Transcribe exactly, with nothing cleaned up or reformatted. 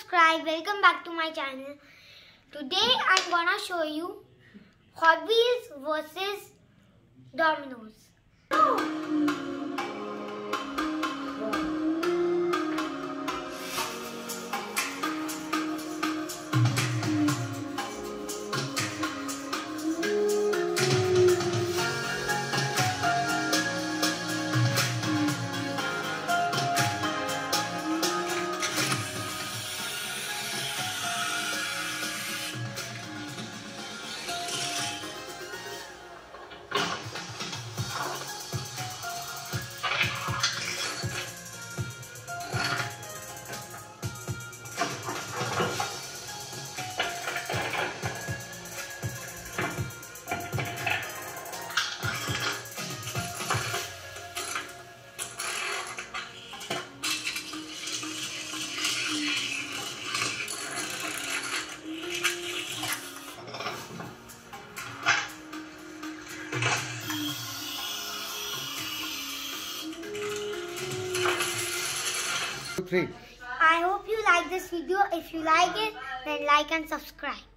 subscribe. Welcome back to my channel. Today I'm gonna show you Hot Wheels versus Domino's. Three. I hope you like this video. If you like it, then like and subscribe.